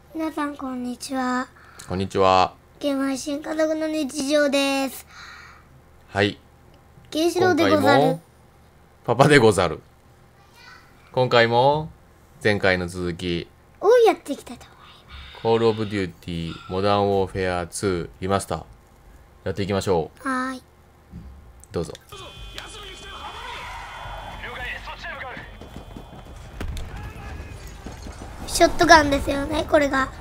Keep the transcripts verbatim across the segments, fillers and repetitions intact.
皆さんこんにちは。 こんにちは。 ゲーム配信家族の日常です。 はい。 ケンシロウで今回ござるも。パパでござる。今回も前回の続き、 をやっていきたいと思いまコールオブデューティーモダンウォーフェアツーリマスターやっていきましょう。 す。はーい。 どうぞ。 ショットガンですよね、これが。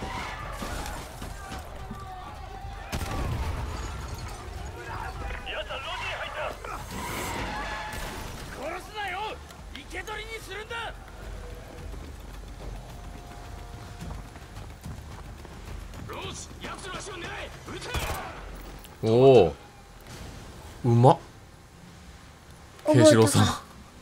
おお、うまっ。ケンシロウさん。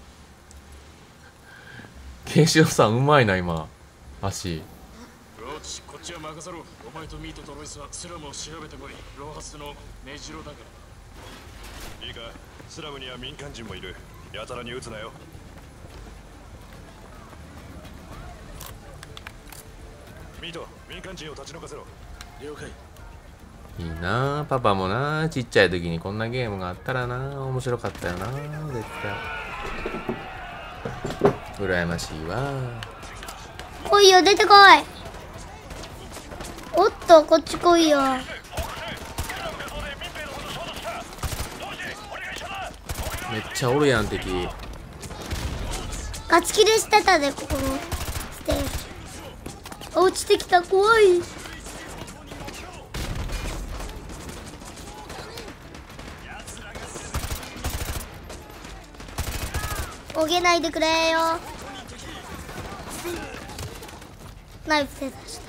ケンシロウさんうまいな今。足。 ローチ、こっちは任せろ。お前とミートとロイスはスラムを調べてこい。ローハスの根城だから。いいか、スラムには民間人もいる。やたらに撃つなよ。ミート、民間人を立ち退かせろ。了解。 いいなあ、パパもなあ、ちっちゃい時にこんなゲームがあったらなあ、面白かったよなあ、絶対。羨ましいわ。 来いよ、出てこい。おっと、こっち来いよ。 めっちゃおるやん敵。 ガチ切れしてたで、ここのステージ。あ、落ちてきた、怖い。おげないでくれよ。ナイフで出した。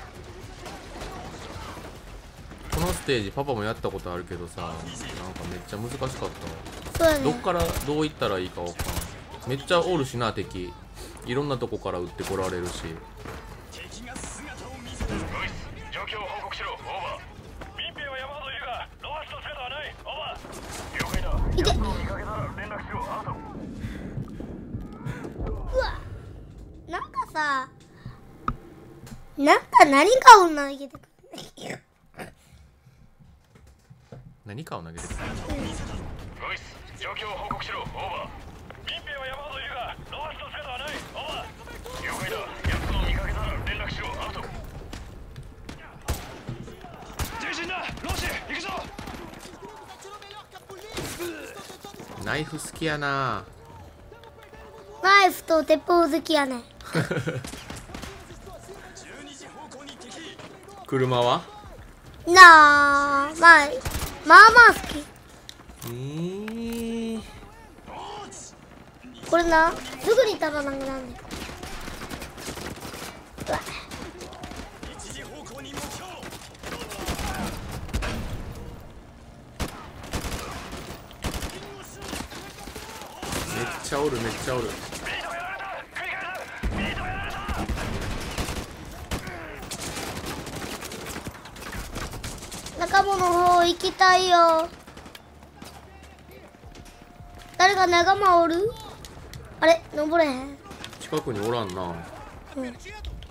このステージパパもやったことあるけどさ、なんかめっちゃ難しかったわ。 そうやね。 どっからどう行ったらいいかわかん。めっちゃおるしな敵。いろんなとこから撃ってこられるし。 状況を報告しろ。オーバー。民兵は山ほどいるが、ロハスの姿はない。オーバー。了解だ。 いて。 見かけたら連絡しろ。アウト。 うわ、なんかさ、なんか何かを投げてくる。 何かを投げてくる。 ロイス、状況を報告しろ。オーバー。民兵は山ほどいるが、ロハスの姿はない。オーバー。了解だ。奴を見かけたら連絡しろ。アウト。重心だ。ローシ、行くぞ。 ナイフ好きやな。 ナイフと鉄砲好きやね。 車はなあ、まあ、まあまあ好き。 えー、 これな、すぐに弾なくなんねん。うわ、 めっちゃおるめっちゃおる。 中もの方行きたいよ。誰か仲間おる？あれ、登れへん。 近くにおらんな。 うん、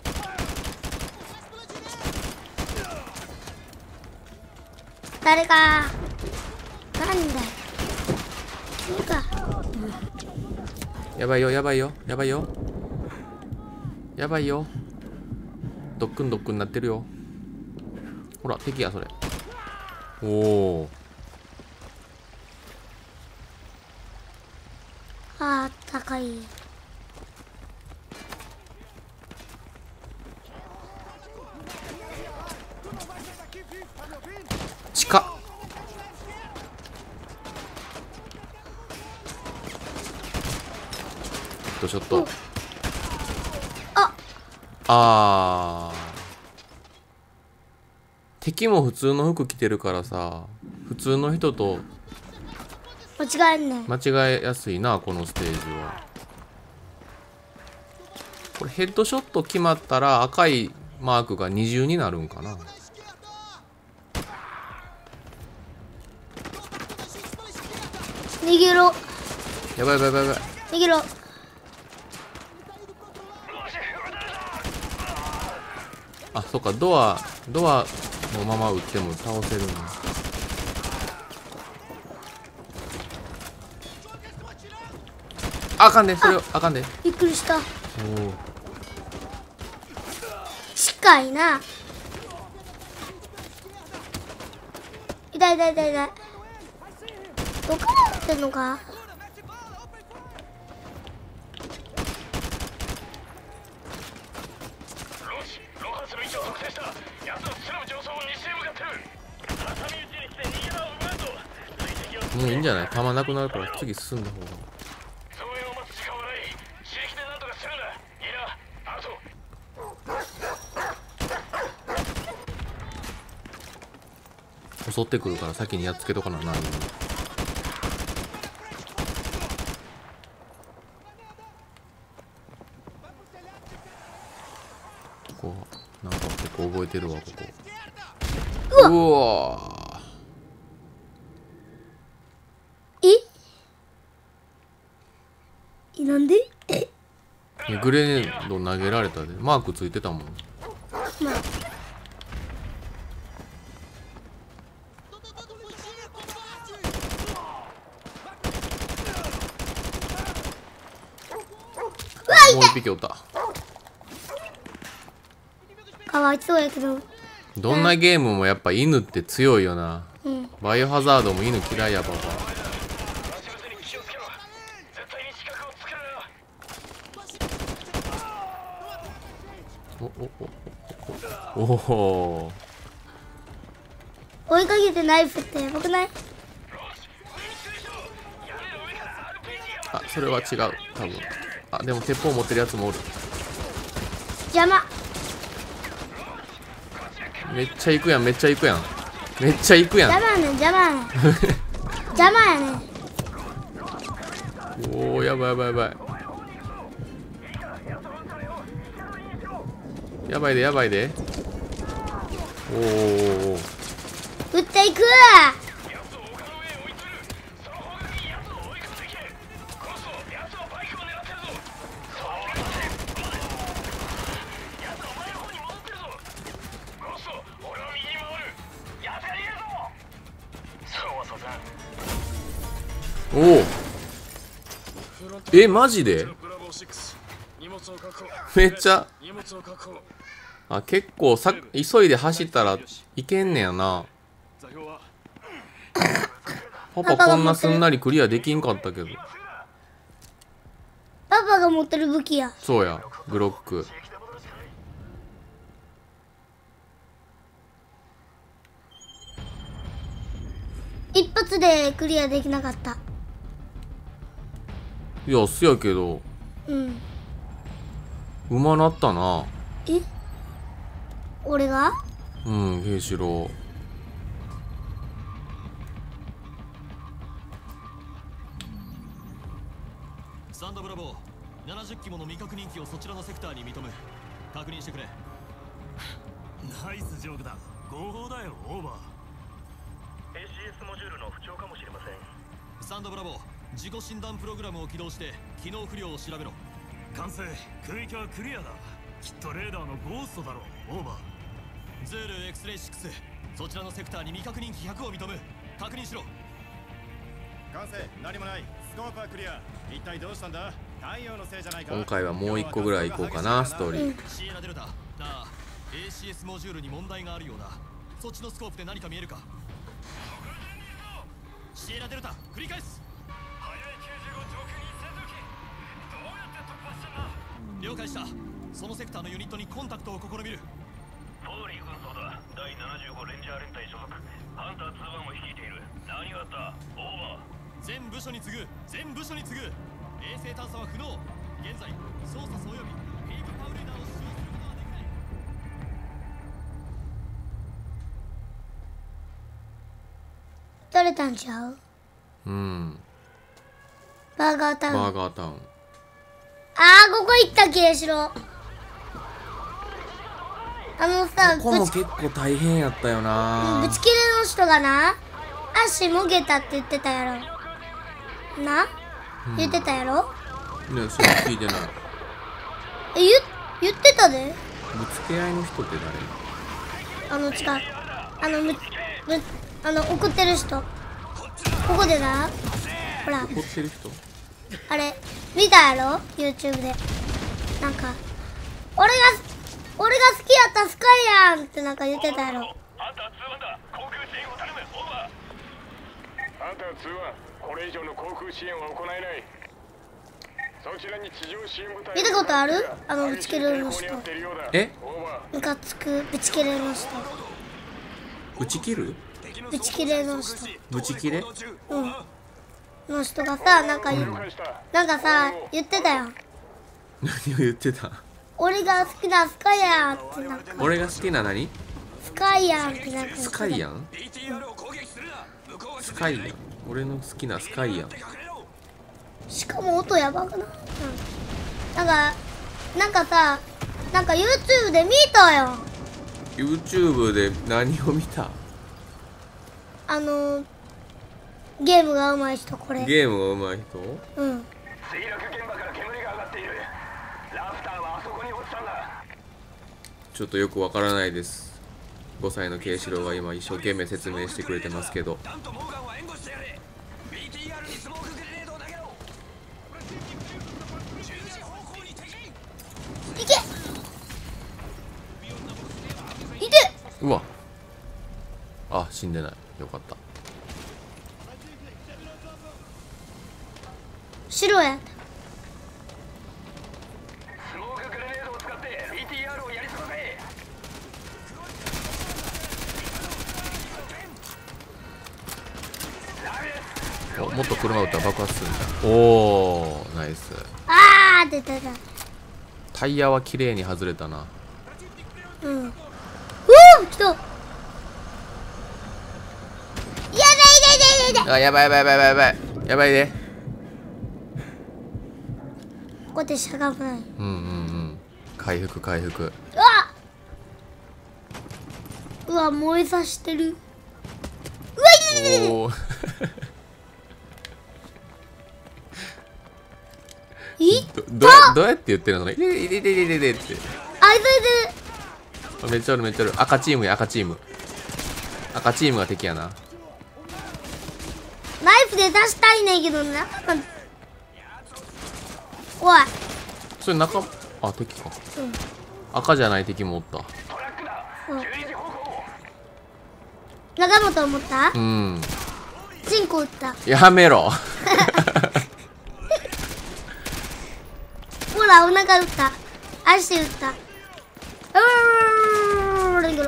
誰か。なんだよ。いいか。 やばいよやばいよやばいよやばいよ。ドックンドックンなってるよ。ほら敵やそれ。おお。 あー、高い。 近っ。とちょっと。 あ、 あー。敵も普通の服着てるからさ、普通の人と間違えんねん。 間違えやすいなこのステージは。これヘッドショット決まったら赤いマークが二重になるんかな。 逃げろ。 やばいやばいやばいやばい。 逃げろ。 あ、そっか、ドアドアのまま撃っても倒せるんだ。あかんで、それをあかんで。 びっくりした。 おお、 近いな。痛い痛い痛い痛い。どっから撃ってんのか。 もういいんじゃない？弾なくなるから次進んだ方が。襲ってくるから先にやっつけとかな。何ここなんかここ覚えてるわ。ここうわえなんでえグレネード投げられたで。マークついてたもん。 まあもう一匹おった。 かわいそうやけど。 どんなゲームもやっぱ犬って強いよな。 うん。 バイオハザードも犬嫌いやばば。おおおおお追いかけてナイフってやばくない？ あ、それは違う多分。あ、でも鉄砲持ってるやつもおる。 邪魔。 めっちゃ行くやん、めっちゃ行くやん、めっちゃ行くやん。 邪魔やねん邪魔やねん邪魔やねん。 おお、やばいやばいやばいやばいでやばいで。おおおお、 撃っていく。 おお、え、マジでめっちゃ。あ、結構さ急いで走ったらいけんねやな。パパこんなすんなりクリアできんかったけど。 パパが持ってる武器や。 そうや、グロック。 一発でクリアできなかった。 いや、せやけどうんうまなったな。 え俺がうん、ケイシロウ。 サンドブラボー、ななじゅっきもの未確認機をそちらのセクターに認め確認してくれ。ナイスジョークだ。合法だよ、オーバー。 エーシーエス モジュールの不調かもしれません。 サンドブラボー、自己診断プログラムを起動して機能不良を調べろ。 完成。空域はクリアだ。きっとレーダーのゴーストだろう。オーバー。 ズール エクスレイシックス、そちらのセクターに未確認機ひゃくを認め確認しろ。 完成。何もない。スコープはクリア。一体どうしたんだ。太陽のせいじゃないか。 今回はもう一個ぐらい行こうかな、ストーリー。 シエラデルタ、なあ エーシーエス モジュールに問題があるようだ。そっちのスコープで何か見えるか。シエラデルタ、繰り返す。 早いきゅうじゅうご上空に戦闘機。どうやって突破したんだ。 了解した。そのセクターのユニットにコンタクトを試みる。 フォーリー軍曹だ。だいななじゅうごレンジャー連隊所属。ハンターにばんを率いている。何があった。オーバー。 全部署に次ぐ、全部署に次ぐ。衛星探査は不能。現在操作総及びヘイブパウレーダーを使用することはできない。 取れたんちゃう？ うん、 バーガータウン。 バーガータウン。 あー、ここ行ったっけしろ。あのさ、 ここもぶち結構大変やったよな。 ぶち切れの人がな、足もげたって言ってたやろな、 うん、 言ってたやろ。 ね、それ聞いてない。 え、言言ってたで。 ぶつけ合いの人ってあの近いあのむむあの送ってる人ここでなほら誰？怒ってる人？ あれ見たやろ YouTube でなんか俺が俺が好きやったスカイやんってなんか言ってたやろ。 ハンターツーワンだ。航空支援を頼む。オーバー。ハンターツーワン、これ以上の航空支援は行えない。そちらに地上支援部隊見たことある？あのぶち切れるの人。 え？ ムカつくぶち切れの人。 打ち切る？ ぶち切れの人。 ぶち切れ？ うんの人がさなんか言う、うん、なんかさ言ってたよ。 何を言ってた？ 俺が好きなスカイヤンってなんか俺が好きな何？ スカイヤンってなんかスカイヤン？うん、スカイヤン俺の好きなスカイヤン。 しかも音やばくない？うん、なんかなんかさなんか YouTube で見たよ。 YouTube で何を見た？ あのゲームが上手い人。これゲームが上手い人？ うん。 墜落現場から煙が上がっている。ラフターはあそこに落ちたんだ。 ちょっとよくわからないです。ごさいのケイシロウが今一生懸命説明してくれてますけど。 ダンとモーガンは援護してやれ。 ビーティーアール にスモークグレネードを投げろ。じゅうじ方向に敵。 いけいて。 うわあ、死んでない。よかった。 白や。 スモークグレネードを使って ビーティーアール をやり過ごせ。 お、もっと車撃ったら爆発するんだ。おー、ナイス。 あー出た出た。 タイヤは綺麗に外れたな。 うん。うお来た。やばいやばいやばいやばい。 あ、やばいやばいやばいやばいやばいで。 ここでしゃがまない。 うんうんうん。回復回復。 うわうわ燃えさしてる。うわいてててて。 おーいどどどうやって言ってるの？いでいでいでいでいでって。 あいついてめっちゃあるめっちゃある。赤チームや赤チーム。赤チームが敵やな。 ナイフで出したいねんけどな。おい。 それ中、あ、敵か。 うん。 赤じゃない敵もおった。 うん。仲間と思った？ うん。 チンコ撃った。 やめろ。 ほらお腹撃った。足撃った。うーん。い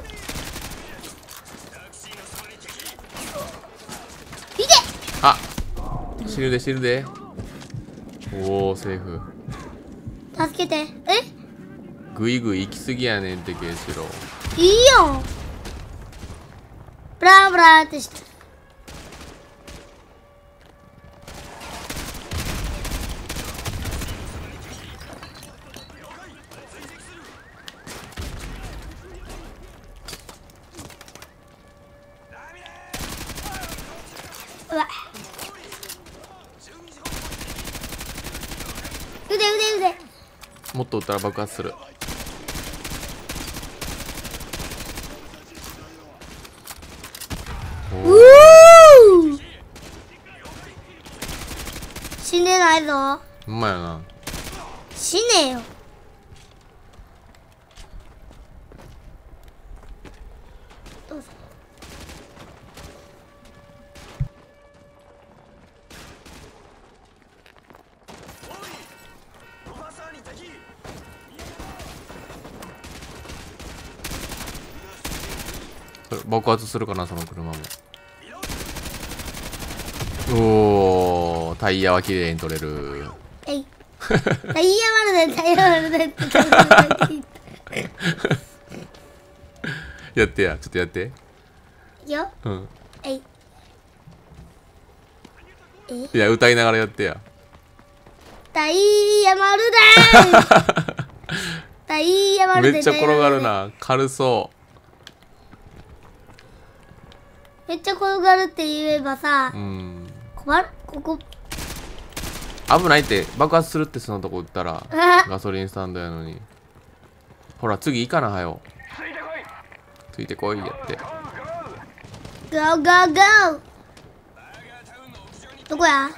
け。 あ、死ぬで死ぬで。おお、セーフ。 助けて。え？ グイグイ行き過ぎやねんってケイシロウ。 いいよ。ブラブラってして。うわ。腕腕腕。 もっと撃ったら爆発する。 うー死んでないぞ。 ほんまやな。 死ねえよ。どうぞ。 爆発するかなその車も。おお、タイヤは綺麗に取れる。 えい。タイヤ丸でタイヤ丸でって言ったやってや、ちょっとやって。 いいよ。 うん。 えい。えいや、歌いながらやってや。 タイヤ丸でータイヤ丸でめっちゃ転がるな。軽そう。 めっちゃ転がるって言えばさ、 うん。 困るここ。 危ないって、爆発するってそのとこ撃ったらガソリンスタンドやのに。 ほら次行かなはよ。 ついてこい。 ついてこいやって。 ゴーゴーゴー。どこや？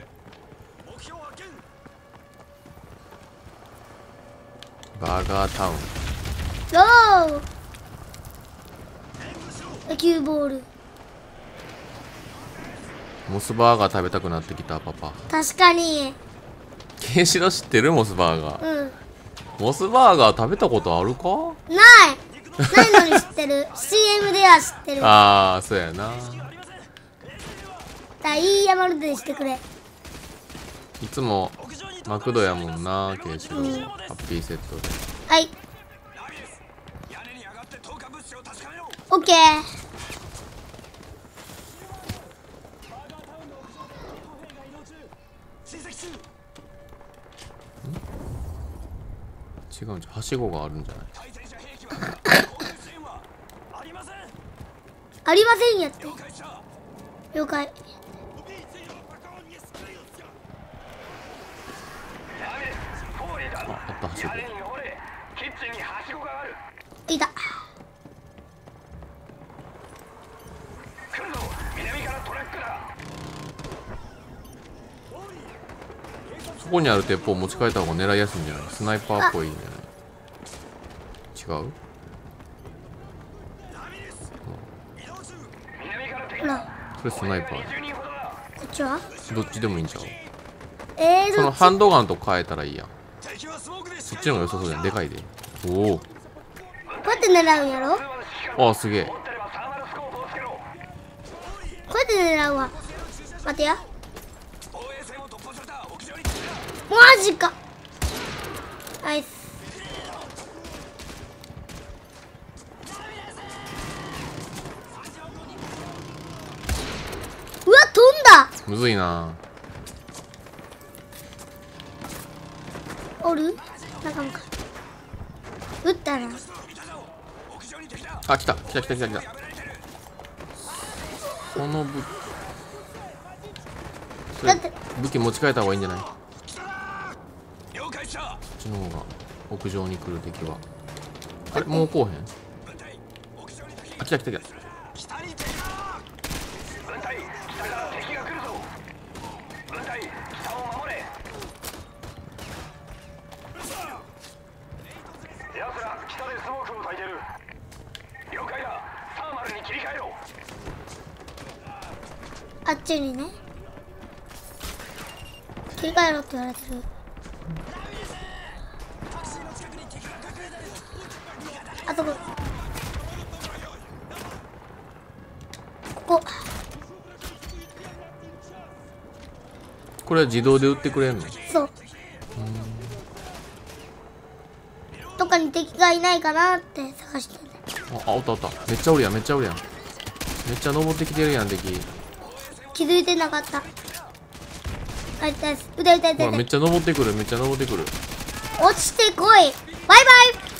バーガータウン。 ゴー。野球ボール。 モスバーガー食べたくなってきたパパ。 確かに。 ケンシロウ知ってる？モスバーガー。 うん。 モスバーガー食べたことあるか？ ないないのに知ってる。シーエム では知ってる。 ああ、そうやな。 だいい山のでしてくれ。 いつもマクドやもんな、ケンシロウ。ハッピーセットで。 はい。オッケー。 違うんじゃ、はしごがあるんじゃない？ ありませんやって。了解。 あ、あったはしご。 いた。 そこにある鉄砲持ち帰った方が狙いやすいんじゃない？スナイパーっぽいんじゃない？違う？ ほら。 それスナイパーや。 こっちは？ どっちでもいいんちゃう？ えー、 そのどっち？ ハンドガンと変えたらいいやん。そっちの方が良さそうじゃん。でかいで。おお。 こうやって狙うんやろ？こああ、すげえ。 うやって狙うわ。待てや。マジか。ナイス。うわ、飛んだ。 むずいな。 おる？仲間か。撃ったな。 あ、来た来た来た来た来た。その武それだって武器持ち替えた方がいいんじゃない？こっちの方が屋上に来る敵は。あれもうこうへん？あ、来た来た来た。 あっちにね。切り替えろって言われてる。あとこここ。 これは自動で撃ってくれんの？ そう。どっかに敵がいないかなって探してね。 あ、あ、おったおった。めっちゃおるやん、めっちゃおるやん。めっちゃ登ってきてるやん、敵。 気づいてなかった。あ、痛いです。腕痛い痛い痛い。 ほらめっちゃ登ってくる、めっちゃ登ってくる。 落ちてこい。バイ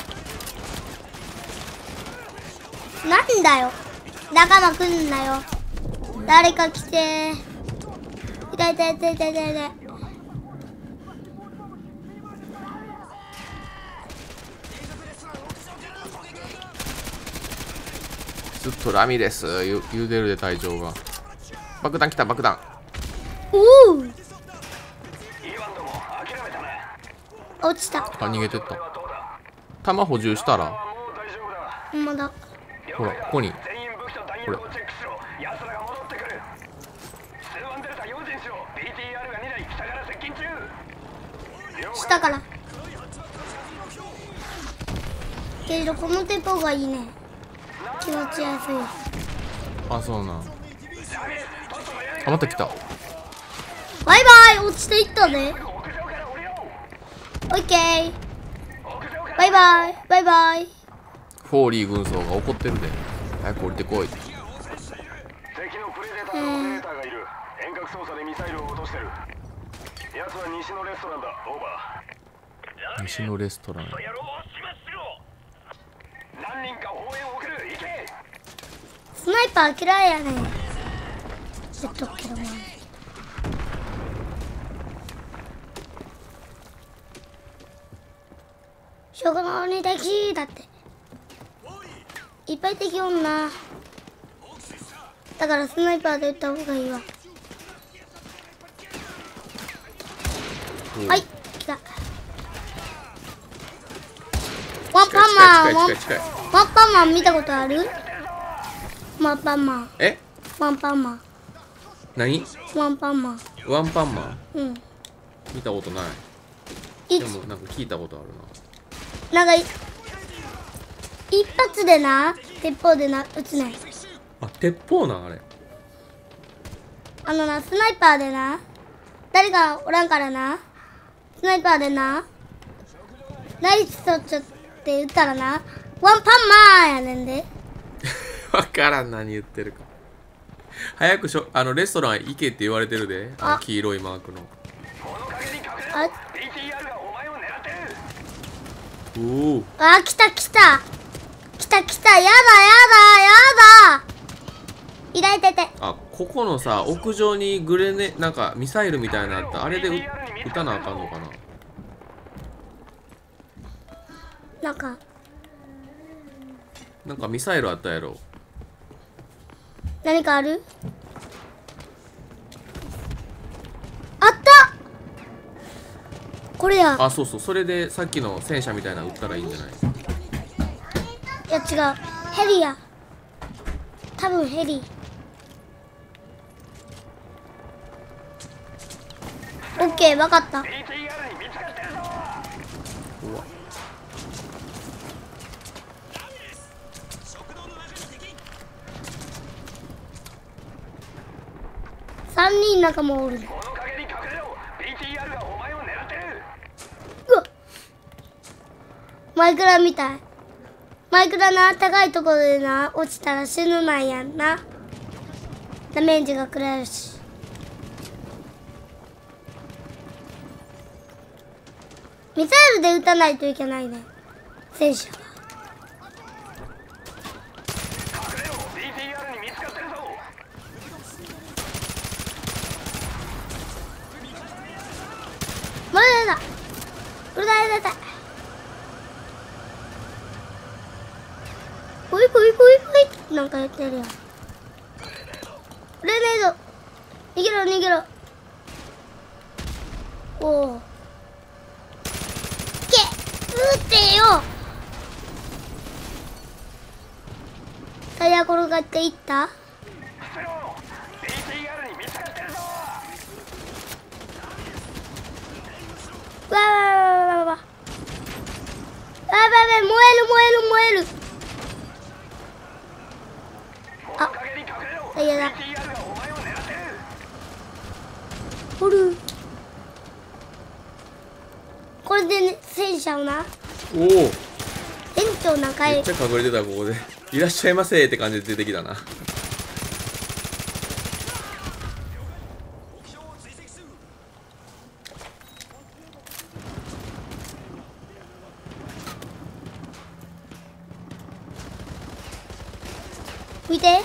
バイ。なんだよ。仲間来んなよ。誰か来て。痛い痛い痛い痛い痛い痛い。 ずっとラミレス言言うてるで隊長が。爆弾来た、爆弾。 おお。落ちた。 あ、逃げてった。弾補充したら。 まだ。 ほら、ここに。これ。 下から。けどこの鉄砲がいいね。気持ちやすい。 あ、そうなん。あ、また来た。 バイバイ。落ちていったね。オッケー。バイバイバイバイ。 フォーリー軍曹が怒ってるで。早く降りてこい。 敵のプレデターのオペレーターがいる。遠隔操作でミサイルを落としてる。奴は西のレストランだ。オーバー。 西のレストラン。 何人か応援を送る。行け。 スナイパー嫌いやねん。言っとくけども。ひそこの鬼敵だって。いっぱい敵おんな。だからスナイパーで撃った方がいいわ。はい、来た。ワンパンマン、ワン近い近い近い近い。 ワンパンマン見たことある？ワンパンマン。 え？ ワンパンマン。 何？ ワンパンマン。 ワンパンマン？ うん。 見たことない。 いでもなんか聞いたことあるなんかい一発でな、鉄砲でな、撃つねん。 な。あ、鉄砲なんあれ。 あのな、スナイパーでな、誰かおらんからな、スナイパーでな、ナイスショットって言ったらな、ワンパンマンやねんで。 わからん、何言ってるか。早くしょあのレストラン行けって言われてるで。あのあ黄色いマークの。 あ、 おお。 あ、来た来た来た来た、やだやだやだ痛いてて。 あ、ここのさ屋上にグレネなんかミサイルみたいなのあった。あれで撃撃たなあかんのかな。 なんか、 なんかミサイルあったやろ。 何かある？あった！これや。 あ、そうそう、それでさっきの戦車みたいなの撃ったらいいんじゃない？ いや違う、ヘリや。多分ヘリ。オッケー、わかった。 うわ。 三人仲間おる。うわっ、マイクラみたい。マイクラな、高いところでな、落ちたら死ぬなんやんな。ダメージが食らえるし。ミサイルで撃たないといけないね、戦車は。まだだ、うるだいだたい。ほいほいほいほいなんか言ってるやん。グレネード、逃げろ逃げろ。おお、け撃ってよ。タイヤ転がっていった。わわわわわわわわわ、燃える燃える燃える。あ、タイヤだ。おる。これで、ね、戦車をな。 おお。 店長仲いい。 めっちゃ隠れてた。ここでいらっしゃいませって感じで出てきたな。 見て。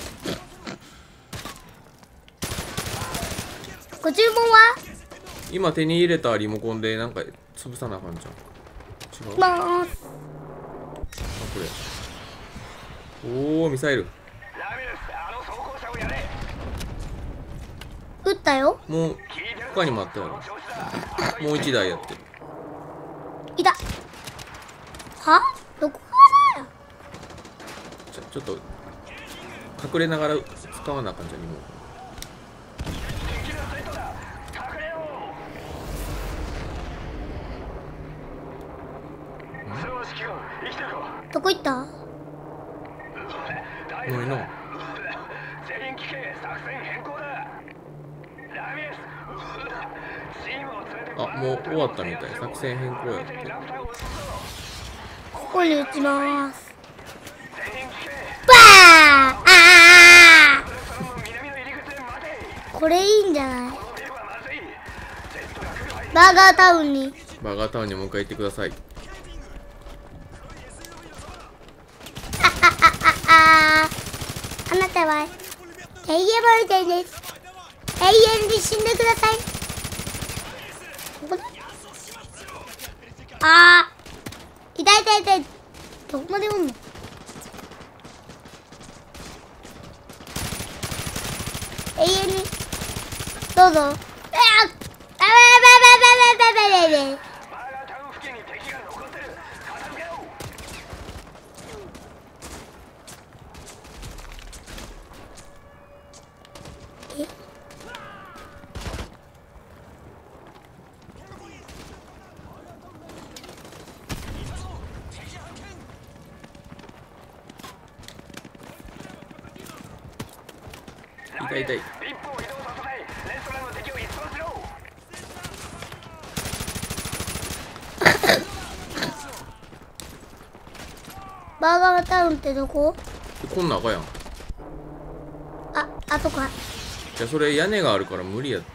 ご注文は？ 今手に入れたリモコンでなんか潰さなあかんじゃん。違う。 まーす。 あ、これ。おお、ミサイル。 撃ったよ。 もう他にもあったよ。もう一台やってる。 いた。は？どこからや？ ちょちょっと隠れながら使わなあかんじゃんリモコン。 どこ行った？ 何の？あ、もう終わったみたい。作戦変更やって。 ここに打ちます。バーン！あー！これいいんじゃない？バーガータウンに。 バーガータウンにもう一回行ってください。 ああなたは永遠ボルテンです。永遠に死んでください。ここだ。あー、 痛い痛い痛い。どこまでおんの？永遠にどうぞ。ああ、あばばばばばばばばばば。 痛い痛い。 バーガータウンってどこ？ こんな赤やん。 あ、あとか。 いや、それ屋根があるから無理やって。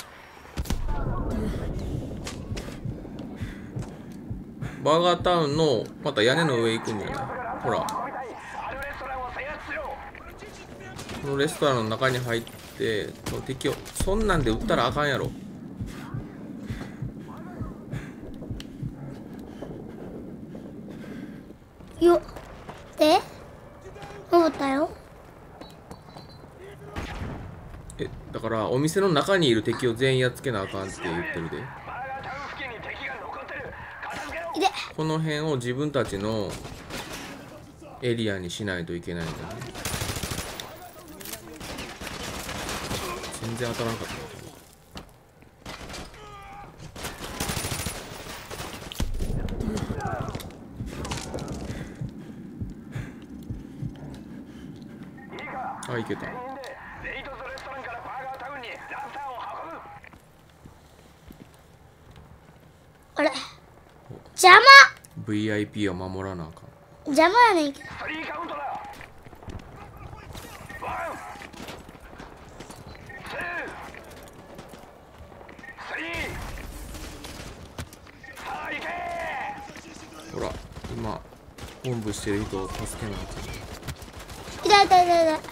バーガータウンのまた屋根の上行くんじゃない？ほら、このレストランの中に入って敵をそんなんで撃ったらあかんやろ。 よっで登ったよ。 え、だからお店の中にいる敵を全員やっつけなあかんって言ってるで。 いでこの辺を自分たちのエリアにしないといけないんだね。全然当たらなかった。あ、いけた。 あれ邪魔。 ブイアイピー を守らなあかん。 邪魔やねんけど。 ほら、今おんぶしてる人を助けなあかん。 痛い痛い痛い痛い。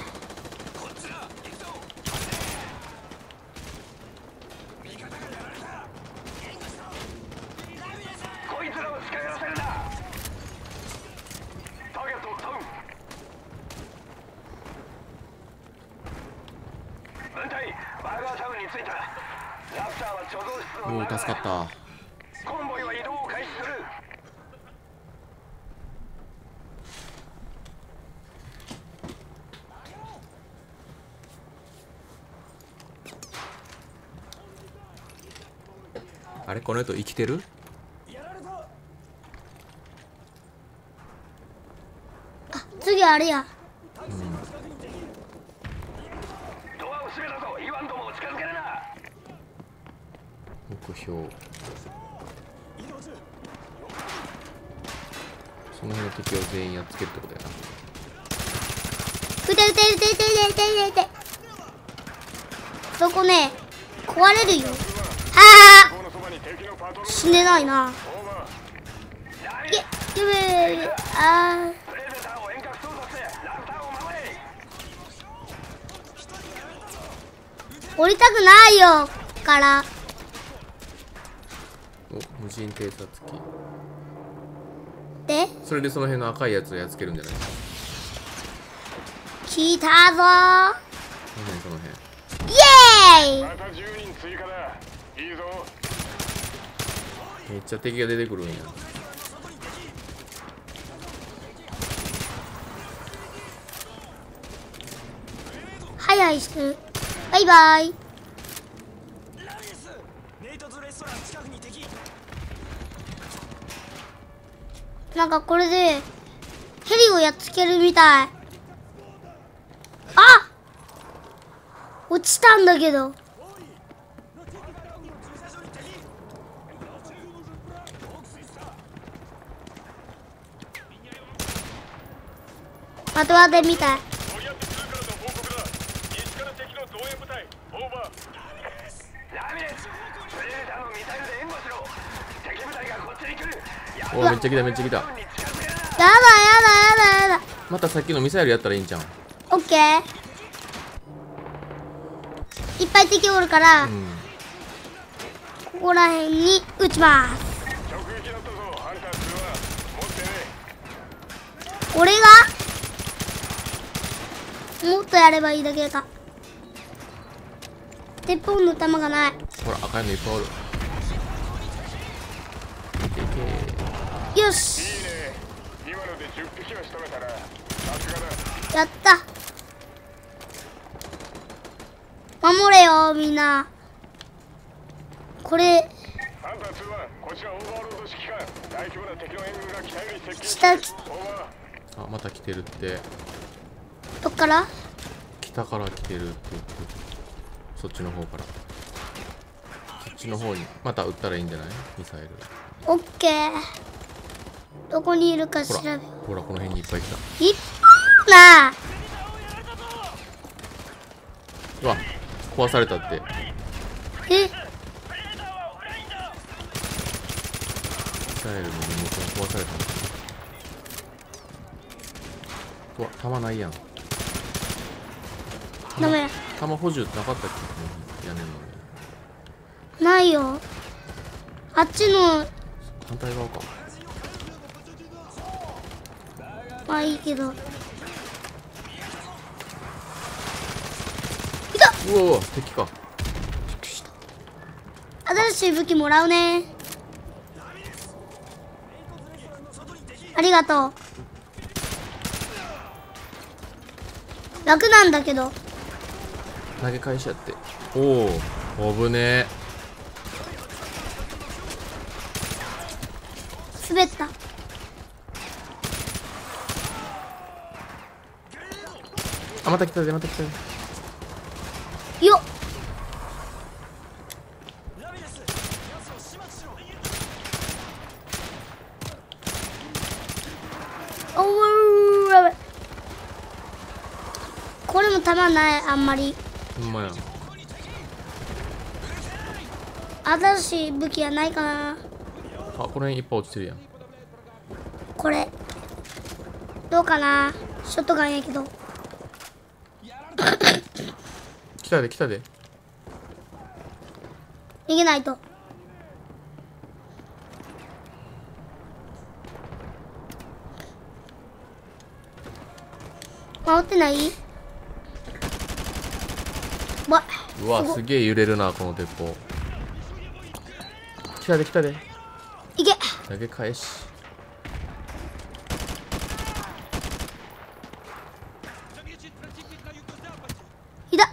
おお、助かった。あれ、この人生きてる？ あ、次あれや。 目標。その辺の敵を全員やっつけるってことやな。 撃て撃て撃て撃て撃て撃て撃て。そこね、壊れるよ。はあ、死んでないな。いえ、やべえ、あー。降りたくないよから。 お、無人偵察機でそれでその辺の赤いやつをやっつけるんじゃない？ 来たぞー。 その辺その辺。 イエーイ。 またじゅうにん追加だ。いいぞ。 めっちゃ敵が出てくるんや。 早いしてる。バイバイ。なんかこれでヘリをやっつけるみたい。あ、落ちたんだけど。まとまってみたい。 お、めっちゃ来ためっちゃ来た。 やだやだやだやだ。 またさっきのミサイルやったらいいんじゃん。 オッケー。いっぱい敵おるから、 うん、 ここら辺に撃ちます。 直撃だったぞ、ハンターツーは。 俺がもっとやればいいだけか。鉄砲の弾がない。 ほら赤いのいっぱいおる。いけいけ。 よし、 いいね。今のでじゅっぴきは仕留めたな。さすがだ。 やった。守れよみんな。これハンターツーワン、こちらオーバーロード指揮官。大規模な敵の援軍が北より接近して下いる。オーバー。 あ、また来てるって。 どっから？ 北から来てるって言って。そっちの方から。そっちの方にまた撃ったらいいんじゃない？ミサイル。 オッケー。どこにいるか調ほらべよほらこの辺にいっぱい来た。 う。いっぱいな。 うわ壊されたって。 え、 ミサイルのリモコン壊されたんだ。うわ弾ないやん。 ダメ弾補充なかったっけ？屋根の上。 ないよ。あっちの反対側か。 まあいいけど。 うわうわ敵か。 新しい武器もらうね。ありがとう。楽なんだけど。 投げ返しやって。おお危ねえ。 滑った。 あまた来たでまた来たで。 よっ。おー、やばい。これも弾ないあんまり。 ほんまや。 新しい武器はないかな。 あこの辺いっぱい落ちてるやん。 これどうかな。ショットガンやけど。 来たで来たで。 逃げないと。守ってない？わうわすげえ揺れるなこの鉄砲。来たで来たで。 いけ。 投げ返し。 いた。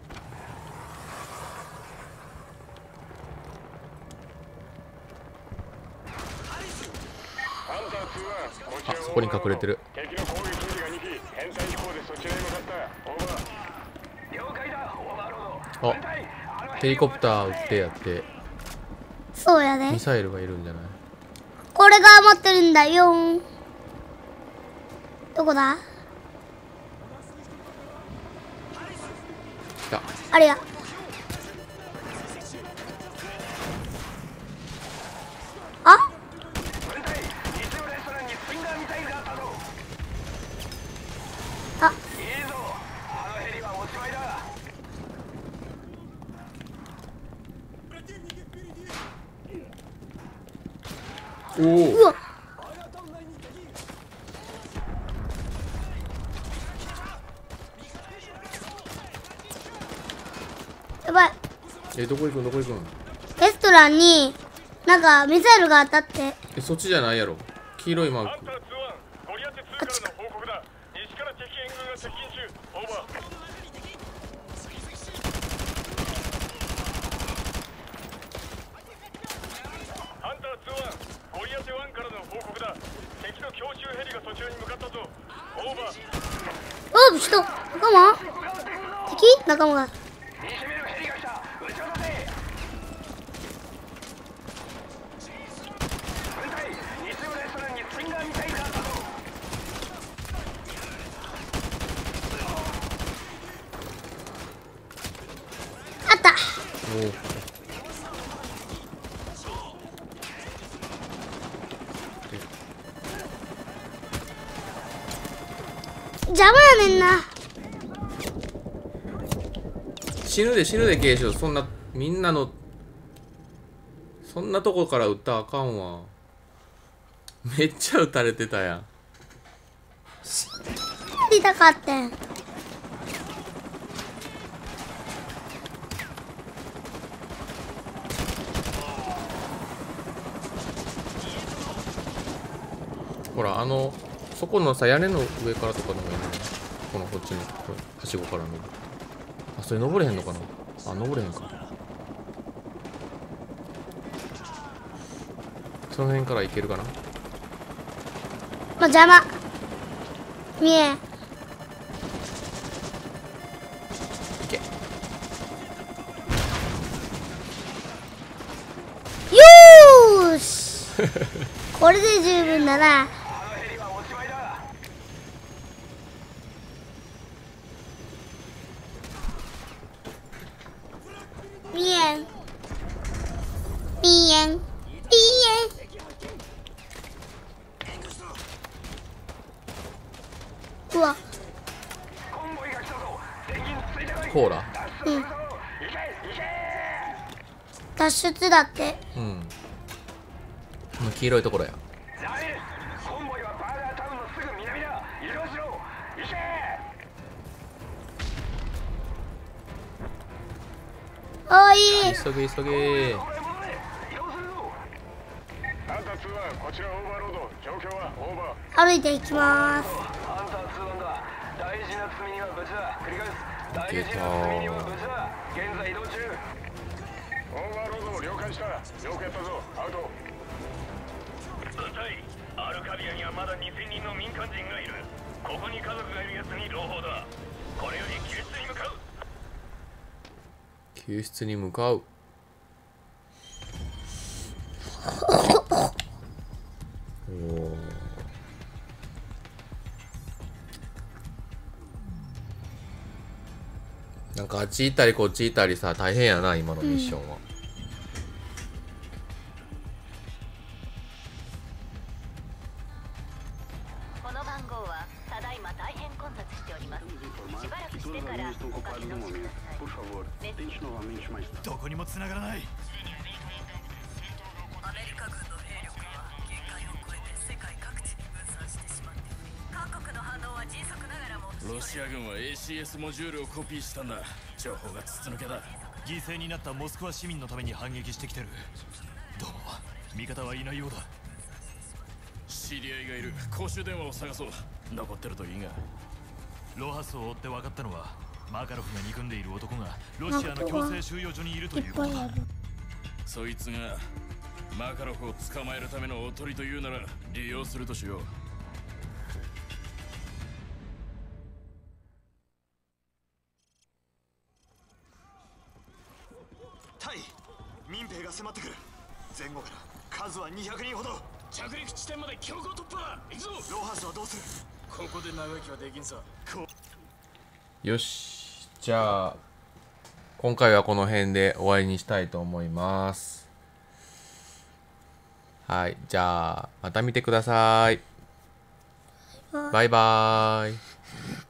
ハンターツーワン、こちらあそこに隠れてる。 敵の攻撃ヘリがにき、編隊飛行でそちらへ向かった。オーバー。了解だ、オーバーロード。 あヘリコプター撃ってやって。 そうやねミ。サイルがいるんじゃない？ これが持ってるんだよ。どこだ？ 来た。 あれや。あ？あ、 おおうわ。やばい。 えどこ行くんどこ行くん？ レストランになんかミサイルがあったって。 えそっちじゃないやろ。黄色いマーク。 ハンターツーワン、ゴリアテツーからの報告だ。西から敵援軍が接近中。オーバー。ハンターツーワン、ゴリアテワンからの報告だ。敵の強襲ヘリがそちらに向かったぞ。オーバー。 お、人仲間？敵？仲間が。あった。 おお邪魔やねんな。 死ぬで死ぬで継承。そんなみんなのそんなとこから撃ったらあかんわ。めっちゃ撃たれてたやん。 たかってん。 ほらあのそこのさ屋根の上からとかの方がいいね。このこっちのこれはしごからの。あそれ登れへんのかな。あ登れへんか。その辺から行けるかな。 もう邪魔。見えん。 行け。 よーしこれで十分だな。見えん。見えん。見えん。うわ。 ほら。 うん。脱出だって。 うん。この黄色いところや。 おい。 急げ急げ。 あんたツーワン、こちらオーバーロード。状況はオーバー。 歩いていきます。 あんたツーワンだ。大事な積み荷は無事だ。繰り返す。大いけた事な積み荷は無事だ。現在移動中。オーバーロードを了解した。よくやったぞ。アウト。部隊、アルカビアにはまだにせんにんの民間人がいる。ここに家族がいる奴に朗報だ。これより救出に向かう。 救出に向かう。おなんかあっち行ったりこっち行ったりさ大変やな今のミッションは、 この番号はただいま大変混雑しております。しばらくしてからおかけ直してください。 どこにも繋がらない。 アメリカ軍の兵力は限界を超えて世界各地に分散してしまっており、各国の反応は迅速ながらもロシア軍は エーシーエス モジュールをコピーしたんだ。情報が筒抜けだ。 犠牲になったモスクワ市民のために反撃してきてる。どうも味方はいないようだ。 知り合いがいる。公衆電話を探そう。残ってるといいが。 ロハスを追って分かったのはマカロフが憎んでいる男がロシアの強制収容所にいるということだ。 そいつがマカロフを捕まえるためのおとりというなら利用するとしよう。 対民兵が迫ってくる。前後から数はにひゃくにんほど。 着陸地点まで強行突破だ。行くぞ。 ロハスはどうする。 ここで長生きはできんさ。 よしじゃあ今回はこの辺で終わりにしたいと思います。はいじゃあまた見てください。バイバーイ。